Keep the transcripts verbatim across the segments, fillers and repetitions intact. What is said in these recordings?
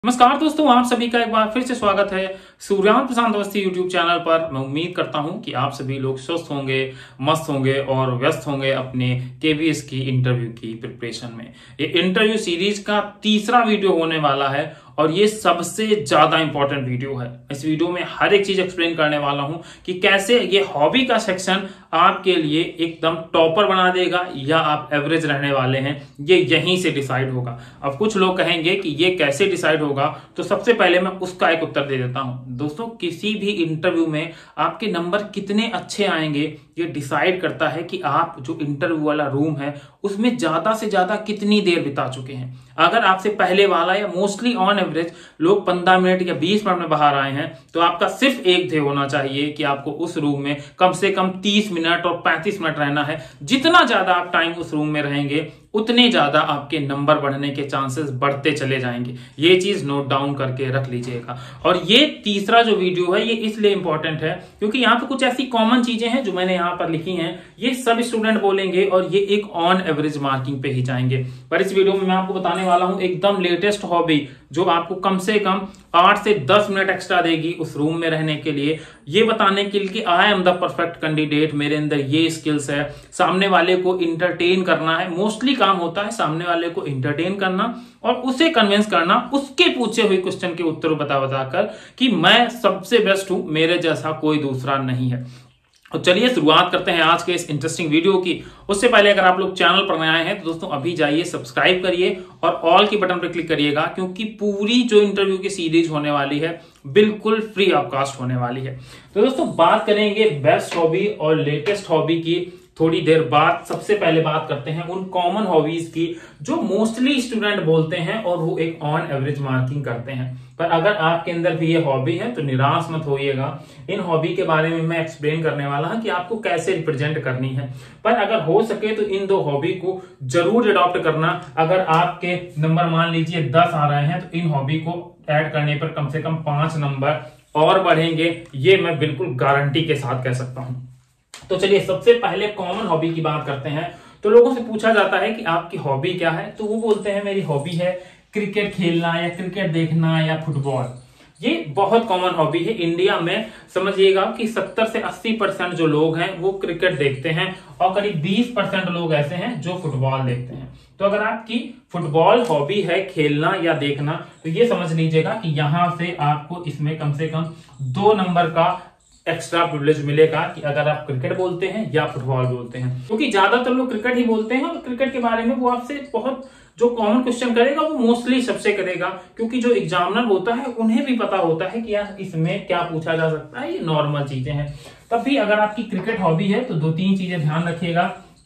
नमस्कार दोस्तों, आप सभी का एक बार फिर से स्वागत है सूर्यांश प्रशांत अवस्थी यूट्यूब चैनल पर। मैं उम्मीद करता हूं कि आप सभी लोग स्वस्थ होंगे, मस्त होंगे और व्यस्त होंगे अपने केवीएस की इंटरव्यू की प्रिपरेशन में। ये इंटरव्यू सीरीज का तीसरा वीडियो होने वाला है और ये सबसे ज्यादा इंपॉर्टेंट वीडियो है। इस वीडियो में हर एक चीज एक्सप्लेन करने वाला हूं कि कैसे ये हॉबी का सेक्शन आपके लिए एकदम टॉपर बना देगा या आप एवरेज रहने वाले हैं, ये यहीं से डिसाइड होगा। अब कुछ लोग कहेंगे कि ये कैसे डिसाइड होगा, तो सबसे पहले मैं उसका एक उत्तर दे देता हूं। दोस्तों, किसी भी इंटरव्यू में आपके नंबर कितने अच्छे आएंगे ये डिसाइड करता है कि आप जो इंटरव्यू वाला रूम है उसमें ज्यादा से ज्यादा कितनी देर बिता चुके हैं। अगर आपसे पहले वाला या मोस्टली ऑन एवरेज लोग पंद्रह मिनट या बीस मिनट में बाहर आए हैं, तो आपका सिर्फ एक ध्येय होना चाहिए कि आपको उस रूम में कम से कम तीस मिनट और पैंतीस मिनट रहना है। जितना ज्यादा आप टाइम उस रूम में रहेंगे उतने ज्यादा आपके नंबर बढ़ने के चांसेस बढ़ते चले जाएंगे। ये चीज नोट डाउन करके रख लीजिएगा। और ये तीसरा जो वीडियो है ये इसलिए इंपॉर्टेंट है क्योंकि यहाँ पे कुछ ऐसी कॉमन चीजें हैं जो मैंने यहाँ पर लिखी हैं, ये सब स्टूडेंट बोलेंगे और ये एक ऑन एवरेज मार्किंग पे ही जाएंगे। पर इस वीडियो में मैं आपको बताने वाला हूं एकदम लेटेस्ट हॉबी जो आपको कम से कम आठ से दस मिनट एक्स्ट्रा देगी उस रूम में रहने के लिए, ये बताने के लिए कि I am the perfect candidate, मेरे अंदर ये स्किल्स है। सामने वाले को इंटरटेन करना है, मोस्टली काम होता है सामने वाले को इंटरटेन करना और उसे कन्विंस करना, उसके पूछे हुए क्वेश्चन के उत्तर बता बताकर कि मैं सबसे बेस्ट हूं, मेरे जैसा कोई दूसरा नहीं है। तो चलिए शुरुआत करते हैं आज के इस इंटरेस्टिंग वीडियो की। उससे पहले अगर आप लोग चैनल पर नए आए हैं तो दोस्तों अभी जाइए सब्सक्राइब करिए और ऑल की बटन पर क्लिक करिएगा, क्योंकि पूरी जो इंटरव्यू की सीरीज होने वाली है बिल्कुल फ्री ऑफ कॉस्ट होने वाली है। तो दोस्तों बात करेंगे बेस्ट हॉबी और लेटेस्ट हॉबी की थोड़ी देर बाद। सबसे पहले बात करते हैं उन कॉमन हॉबीज की जो मोस्टली स्टूडेंट बोलते हैं और वो एक ऑन एवरेज मार्किंग करते हैं। पर अगर आपके अंदर भी ये हॉबी है तो निराश मत होइएगा। इन हॉबी के बारे में मैं एक्सप्लेन करने वाला हूं कि आपको कैसे रिप्रेजेंट करनी है। पर अगर हो सके तो इन दो हॉबी को जरूर अडॉप्ट करना। अगर आपके नंबर मान लीजिए दस आ रहे हैं तो इन हॉबी को ऐड करने पर कम से कम पांच नंबर और बढ़ेंगे, ये मैं बिल्कुल गारंटी के साथ कह सकता हूं। तो चलिए सबसे पहले कॉमन हॉबी की बात करते हैं। तो लोगों से पूछा जाता है कि आपकी हॉबी क्या है, तो वो बोलते हैं मेरी हॉबी है क्रिकेट खेलना या क्रिकेट देखना या फुटबॉल। ये बहुत कॉमन हॉबी है। इंडिया में समझिएगा कि सत्तर से अस्सी परसेंट जो लोग हैं वो क्रिकेट देखते हैं और करीब बीस परसेंट लोग ऐसे हैं जो फुटबॉल देखते हैं। तो अगर आपकी फुटबॉल हॉबी है खेलना या देखना, तो ये समझ लीजिएगा कि यहां से आपको इसमें कम से कम दो नंबर का एक्स्ट्रा प्रिविलेज मिलेगा कि अगर आप क्रिकेट बोलते हैं या फुटबॉल बोलते हैं, क्योंकि ज्यादातर लोग क्रिकेट ही बोलते हैं और क्रिकेट के बारे में वो आपसे बहुत जो कॉमन क्वेश्चन करेगा वो मोस्टली सबसे करेगा, क्योंकि जो एग्जामिनर होता है उन्हें भी पता होता है कि यार इसमें क्या पूछा जा सकता है, ये नॉर्मल चीजें हैं। तब भी अगर आपकी क्रिकेट हॉबी है तो दो तीन चीजें ध्यान रखिएगा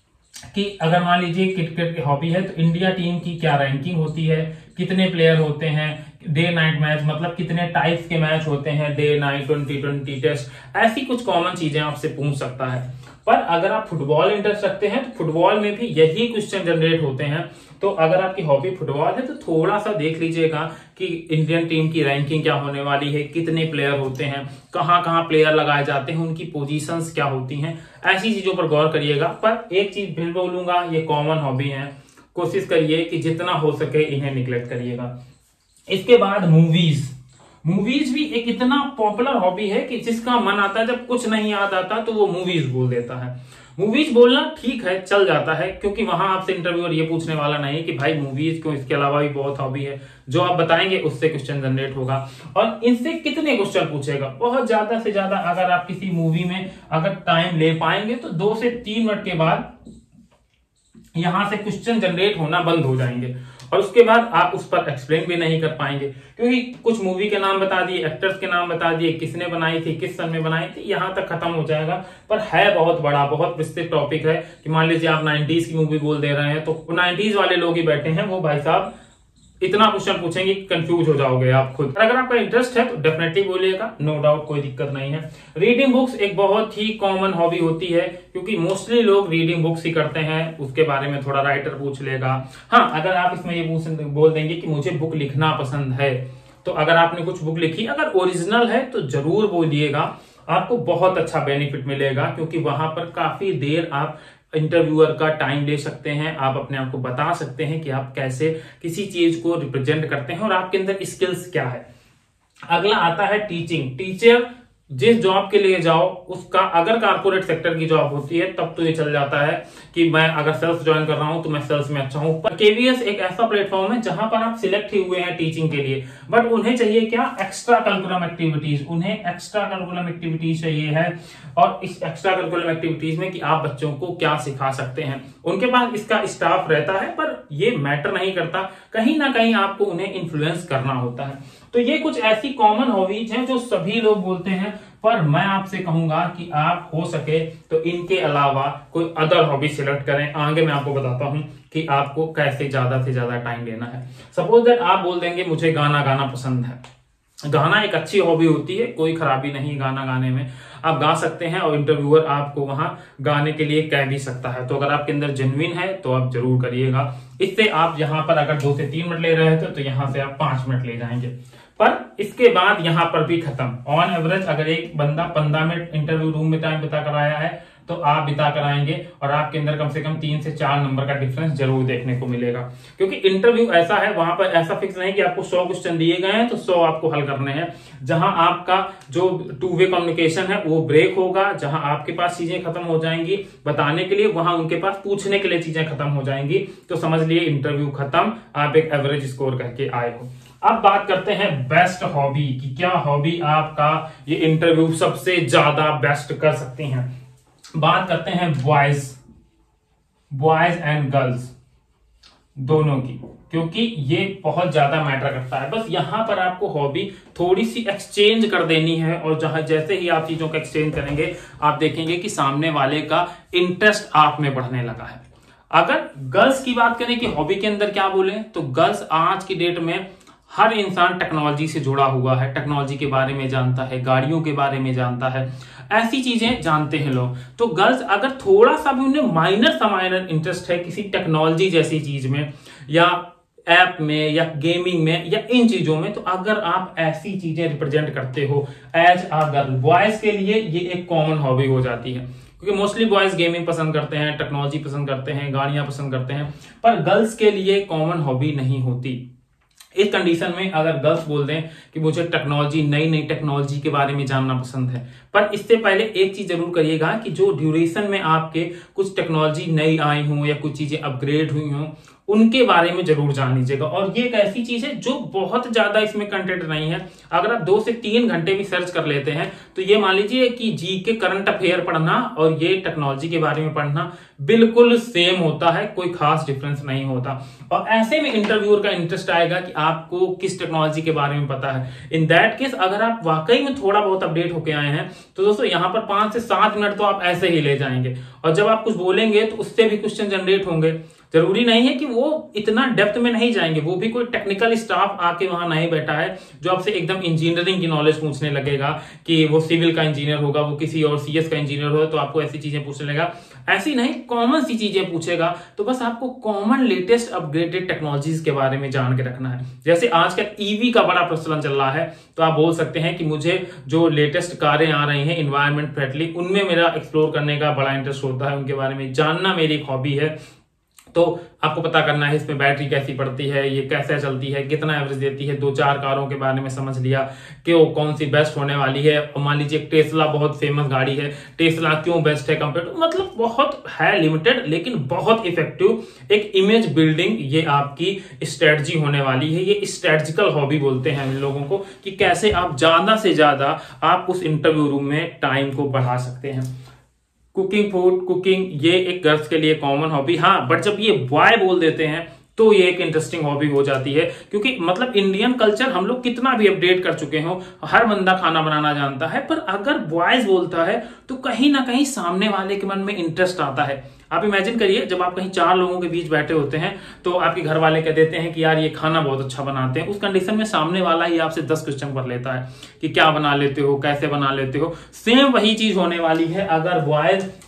कि अगर मान लीजिए क्रिकेट की हॉबी है तो इंडिया टीम की क्या रैंकिंग होती है, कितने प्लेयर होते हैं, डे नाइट मैच मतलब कितने टाइप्स के मैच होते हैं, day night, twenty twenty test, ऐसी कुछ कॉमन चीजें आपसे पूछ सकता है। पर अगर आप फुटबॉल इंटरेस्ट रखते हैं तो फुटबॉल में भी यही क्वेश्चन जनरेट होते हैं। तो अगर आपकी हॉबी फुटबॉल है तो थोड़ा सा देख लीजिएगा कि इंडियन टीम की रैंकिंग क्या होने वाली है, कितने प्लेयर होते हैं, कहां कहां प्लेयर लगाए जाते हैं, उनकी पोजीशंस क्या होती हैं, ऐसी चीजों पर गौर करिएगा। पर एक चीज फिर बोलूंगा, ये कॉमन हॉबी है, कोशिश करिए कि जितना हो सके इन्हें निगलेक्ट करिएगा। इसके बाद मूवीज मूवीज भी एक इतना पॉपुलर हॉबी है कि जिसका मन आता है जब कुछ नहीं याद आता तो वो मूवीज बोल देता है। मूवीज बोलना ठीक है, चल जाता है, क्योंकि वहां आपसे इंटरव्यूअर ये पूछने वाला नहीं कि भाई मूवीज क्यों, इसके अलावा भी बहुत हॉबी है। जो आप बताएंगे उससे क्वेश्चन जनरेट होगा और इनसे कितने क्वेश्चन पूछेगा, बहुत ज्यादा से ज्यादा। अगर आप किसी मूवी में अगर टाइम ले पाएंगे तो दो से तीन मिनट के बाद यहां से क्वेश्चन जनरेट होना बंद हो जाएंगे और उसके बाद आप उस पर एक्सप्लेन भी नहीं कर पाएंगे, क्योंकि कुछ मूवी के नाम बता दिए, एक्टर्स के नाम बता दिए, किसने बनाई थी, किस सन में बनाई थी, यहां तक खत्म हो जाएगा। पर है बहुत बड़ा, बहुत विस्तृत टॉपिक है कि मान लीजिए आप नाइनटीज की मूवी बोल दे रहे हैं तो नाइनटीज वाले लोग ही बैठे हैं, वो भाई साहब इतना क्वेश्चन पूछेंगे कि कंफ्यूज हो जाओगे आप खुद। अगर आपका इंटरेस्ट है तो डेफिनेटली बोलिएगा, नो डाउट, कोई दिक्कत नहीं है। रीडिंग बुक्स एक बहुत ही कॉमन हॉबी होती है, क्योंकि मोस्टली लोग रीडिंग बुक्स ही करते हैं। उसके बारे में थोड़ा राइटर पूछ लेगा। हाँ, अगर आप इसमें ये पूछ बोल देंगे कि मुझे बुक लिखना पसंद है, तो अगर आपने कुछ बुक लिखी, अगर ओरिजिनल है तो जरूर बोलिएगा, आपको बहुत अच्छा बेनिफिट मिलेगा, क्योंकि वहां पर काफी देर आप इंटरव्यूअर का टाइम ले सकते हैं, आप अपने आप को बता सकते हैं कि आप कैसे किसी चीज को रिप्रेजेंट करते हैं और आपके अंदर स्किल्स क्या है। अगला आता है टीचिंग। टीचर जिस जॉब के लिए जाओ उसका, अगर कारपोरेट सेक्टर की जॉब होती है तब तो ये चल जाता है कि मैं अगर सेल्स ज्वाइन कर रहा हूं तो मैं सेल्स में अच्छा हूं। पर केवीएस एक ऐसा प्लेटफॉर्म है जहां पर आप सिलेक्ट ही हुए हैं टीचिंग के लिए, बट उन्हें चाहिए क्या, एक्स्ट्रा करिकुलम एक्टिविटीज। उन्हें एक्स्ट्रा करिकुलम एक्टिविटीज चाहिए है, और इस एक्स्ट्रा करिकुलम एक्टिविटीज में कि आप बच्चों को क्या सिखा सकते हैं। उनके पास इसका स्टाफ रहता है, पर ये मैटर नहीं करता, कहीं ना कहीं आपको उन्हें इन्फ्लुएंस करना होता है। तो ये कुछ ऐसी कॉमन हॉबीज हैं जो सभी लोग बोलते हैं, पर मैं आपसे कहूंगा कि आप हो सके तो इनके अलावा कोई अदर हॉबी सिलेक्ट करें। आगे मैं आपको बताता हूं कि आपको कैसे ज्यादा से ज्यादा टाइम लेना है। सपोज दैट आप बोल देंगे मुझे गाना गाना पसंद है। गाना एक अच्छी हॉबी होती है, कोई खराबी नहीं गाना गाने में, आप गा सकते हैं और इंटरव्यूअर आपको वहां गाने के लिए कह भी सकता है। तो अगर आपके अंदर जेन्युइन है तो आप जरूर करिएगा। इससे आप यहां पर अगर दो से तीन मिनट ले रहे थे तो यहां से आप पांच मिनट ले जाएंगे, पर इसके बाद यहां पर भी खत्म। ऑन एवरेज अगर एक बंदा पंद्रह मिनट इंटरव्यू रूम में टाइम बिता कर आया है तो आप बिता कर आएंगे और आपके अंदर कम से कम तीन से चार नंबर का डिफरेंस जरूर देखने को मिलेगा। क्योंकि इंटरव्यू ऐसा है, वहां पर ऐसा फिक्स नहीं कि आपको सौ क्वेश्चन दिए गए हैं तो सौ आपको हल करने हैं। जहां आपका जो टू वे कम्युनिकेशन है वो ब्रेक होगा, जहां आपके पास चीजें खत्म हो जाएंगी बताने के लिए, वहां उनके पास पूछने के लिए चीजें खत्म हो जाएंगी। तो समझ लिए इंटरव्यू खत्म, आप एक एवरेज स्कोर करके आए हो। अब बात करते हैं बेस्ट हॉबी की, क्या हॉबी आपका ये इंटरव्यू सबसे ज्यादा बेस्ट कर सकती हैं। बात करते हैं बॉयज बॉयज एंड गर्ल्स दोनों की, क्योंकि ये बहुत ज्यादा मैटर करता है। बस यहां पर आपको हॉबी थोड़ी सी एक्सचेंज कर देनी है, और जहां जैसे ही आप चीजों का एक्सचेंज करेंगे आप देखेंगे कि सामने वाले का इंटरेस्ट आप में बढ़ने लगा है। अगर गर्ल्स की बात करें कि हॉबी के अंदर क्या बोले, तो गर्ल्स आज की डेट में हर इंसान टेक्नोलॉजी से जुड़ा हुआ है, टेक्नोलॉजी के बारे में जानता है, गाड़ियों के बारे में जानता है, ऐसी चीजें जानते हैं लोग। तो गर्ल्स अगर थोड़ा सा भी उन्हें माइनर सा माइनर इंटरेस्ट है किसी टेक्नोलॉजी जैसी चीज में, या ऐप में, या गेमिंग में, या इन चीजों में, तो अगर आप ऐसी चीजें रिप्रेजेंट करते हो एज अ गर्ल, बॉयज के लिए ये एक कॉमन हॉबी हो जाती है। क्योंकि मोस्टली बॉयज गेमिंग पसंद करते हैं, टेक्नोलॉजी पसंद करते हैं, गाड़ियां पसंद करते हैं, पर गर्ल्स के लिए कॉमन हॉबी नहीं होती। इस कंडीशन में अगर गर्ल्स बोल दें कि मुझे टेक्नोलॉजी, नई नई टेक्नोलॉजी के बारे में जानना पसंद है, पर इससे पहले एक चीज जरूर करिएगा कि जो ड्यूरेशन में आपके कुछ टेक्नोलॉजी नई आई हो या कुछ चीजें अपग्रेड हुई हो, उनके बारे में जरूर जान लीजिएगा। और ये एक ऐसी चीज है जो बहुत ज्यादा इसमें कंटेंट नहीं है। अगर आप दो से तीन घंटे भी सर्च कर लेते हैं तो ये मान लीजिए कि जी के करंट अफेयर पढ़ना और ये टेक्नोलॉजी के बारे में पढ़ना बिल्कुल सेम होता है, कोई खास डिफरेंस नहीं होता। और ऐसे में इंटरव्यूअर का इंटरेस्ट आएगा कि आपको किस टेक्नोलॉजी के बारे में पता है। इन दैट केस अगर आप वाकई में थोड़ा बहुत अपडेट होके आए हैं तो दोस्तों यहाँ पर पांच से सात मिनट तो आप ऐसे ही ले जाएंगे, और जब आप कुछ बोलेंगे तो उससे भी क्वेश्चन जनरेट होंगे। जरूरी नहीं है कि वो इतना डेप्थ में नहीं जाएंगे, वो भी कोई टेक्निकल स्टाफ आके वहां नहीं बैठा है जो आपसे एकदम इंजीनियरिंग की नॉलेज पूछने लगेगा कि वो सिविल का इंजीनियर होगा, वो किसी और सीएस का इंजीनियर होगा तो आपको ऐसी चीजें पूछने लगेगा। ऐसी नहीं, कॉमन सी चीजें पूछेगा। तो बस आपको कॉमन लेटेस्ट अपग्रेडेड टेक्नोलॉजीज के बारे में जान के रखना है। जैसे आजकल ईवी का बड़ा प्रचलन चल रहा है, तो आप बोल सकते हैं कि मुझे जो लेटेस्ट कारें आ रही हैं इन्वायरमेंट फ्रेंडली, उनमें मेरा एक्सप्लोर करने का बड़ा इंटरेस्ट होता है, उनके बारे में जानना मेरी एक हॉबी है। तो आपको पता करना है इसमें बैटरी कैसी पड़ती है, ये कैसे चलती है, कितना एवरेज देती है, दो चार कारों के बारे में समझ लिया कि वो कौन सी बेस्ट होने वाली है। और मान लीजिए टेस्ला बहुत फेमस गाड़ी है, टेस्ला क्यों बेस्ट है कंपेयर टू, मतलब बहुत है लिमिटेड लेकिन बहुत इफेक्टिव एक इमेज बिल्डिंग, ये आपकी स्ट्रेटजी होने वाली है। ये स्ट्रेटजिकल हॉबी बोलते हैं इन लोगों को, कि कैसे आप ज्यादा से ज्यादा आप उस इंटरव्यू रूम में टाइम को बढ़ा सकते हैं। कुकिंग, फूड कुकिंग, ये एक गर्ल्स के लिए कॉमन हॉबी। हाँ, बट जब ये बॉय बोल देते हैं तो ये एक इंटरेस्टिंग हॉबी हो जाती है, क्योंकि मतलब इंडियन कल्चर हम लोग कितना भी अपडेट कर चुके हो, हर बंदा खाना बनाना जानता है, पर अगर बॉयज बोलता है तो कहीं ना कहीं सामने वाले के मन में इंटरेस्ट आता है। आप इमेजिन करिए, जब आप कहीं चार लोगों के बीच बैठे होते हैं तो आपके घर वाले कह देते हैं कि यार ये खाना बहुत अच्छा बनाते हैं, उस कंडीशन में सामने वाला ही आपसे दस क्वेश्चन कर लेता है कि क्या बना लेते हो, कैसे बना लेते हो। सेम वही चीज होने वाली है अगर बॉयज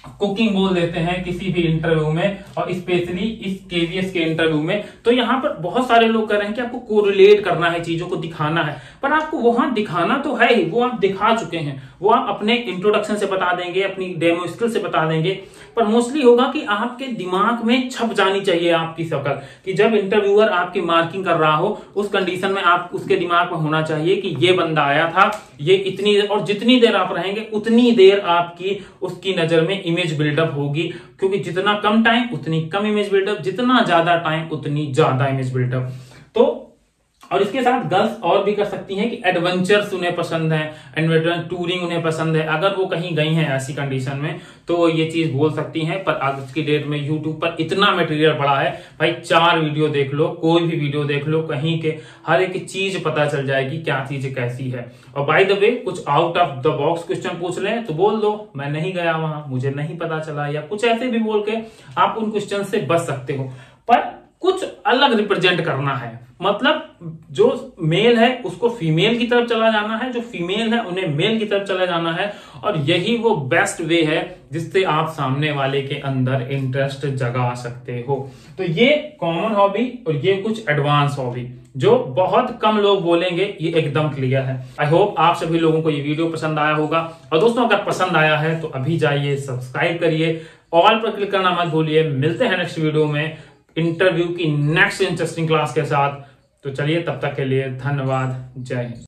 कुकिंग बोल देते हैं किसी भी इंटरव्यू में, और स्पेशली इस केवीएस के इंटरव्यू में। तो यहाँ पर बहुत सारे लोग कह रहे हैं कि आपको कोरिलेट करना है, चीजों को दिखाना है, पर आपको वहां दिखाना तो है ही, वो आप दिखा चुके हैं, वो आप अपने इंट्रोडक्शन से बता देंगे, अपनी डेमो स्किल से बता देंगे, पर मोस्टली होगा कि आपके दिमाग में छप जानी चाहिए आपकी शक्ल, कि जब इंटरव्यूअर आपकी मार्किंग कर रहा हो उस कंडीशन में आप उसके दिमाग में होना चाहिए कि ये बंदा आया था, ये इतनी, और जितनी देर आप रहेंगे उतनी देर आपकी उसकी नजर में इमेज बिल्डअप होगी, क्योंकि जितना कम टाइम उतनी कम इमेज बिल्डअप, जितना ज्यादा टाइम उतनी ज्यादा इमेज बिल्डअप। तो और इसके साथ गर्ल्स और भी कर सकती हैं कि एडवेंचर्स उन्हें पसंद है, एडवेंचर टूरिंग उन्हें पसंद है, अगर वो कहीं गई हैं ऐसी कंडीशन में तो ये चीज बोल सकती हैं। पर आज की डेट में यूट्यूब पर इतना मटेरियल पड़ा है भाई, चार वीडियो देख लो, कोई भी वीडियो देख लो, कहीं के हर एक चीज पता चल जाएगी क्या चीज कैसी है। और बाय द वे कुछ out of the box question पूछ लें तो बोल दो मैं नहीं गया वहां, मुझे नहीं पता चला, या कुछ ऐसे भी बोल के आप उन क्वेश्चन से बच सकते हो। पर कुछ अलग रिप्रेजेंट करना है, मतलब जो मेल है उसको फीमेल की तरफ चला जाना है, जो फीमेल है उन्हें मेल की तरफ चला जाना है, और यही वो बेस्ट वे है जिससे आप सामने वाले के अंदर इंटरेस्ट जगा सकते हो। तो ये कॉमन हॉबी और ये कुछ एडवांस हॉबी जो बहुत कम लोग बोलेंगे, ये एकदम क्लियर है। आई होप आप सभी लोगों को ये वीडियो पसंद आया होगा, और दोस्तों अगर पसंद आया है तो अभी जाइए सब्सक्राइब करिए, ऑल पर क्लिक करना मत भूलिए। मिलते हैं नेक्स्ट वीडियो में इंटरव्यू की नेक्स्ट इंटरेस्टिंग क्लास के साथ। तो चलिए तब तक के लिए धन्यवाद, जय हिंद।